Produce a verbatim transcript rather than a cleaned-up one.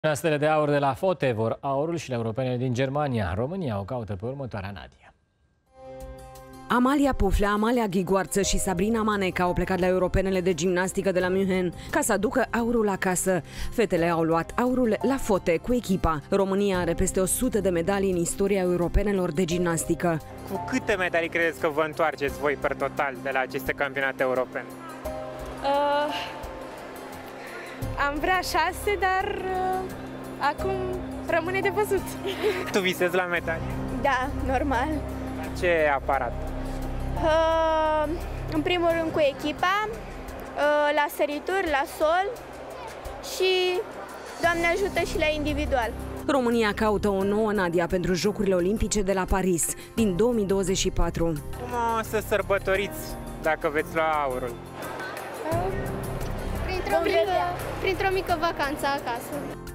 Stele de aur de la Fote vor aurul și la europenele din Germania. România o caută pe următoarea Nadia. Amalia Puflea, Amalia Ghiguarță și Sabrina Maneca au plecat la europenele de gimnastică de la München ca să aducă aurul acasă. Fetele au luat aurul la Fote cu echipa. România are peste o sută de medalii în istoria europenelor de gimnastică. Cu câte medalii credeți că vă întoarceți voi per total de la aceste campionate europene? Uh, am vrea șase, dar uh, acum rămâne de văzut. Tu visezi la medalii? Da, normal. La ce aparat? Uh, în primul rând cu echipa, uh, la sărituri, la sol și, Doamne ajută, și la individual. România caută o nouă Nadia pentru Jocurile Olimpice de la Paris din două mii douăzeci și patru. Cum o să sărbătoriți dacă veți lua aurul? Uh, Printr-o mică, printr-o mică vacanță acasă.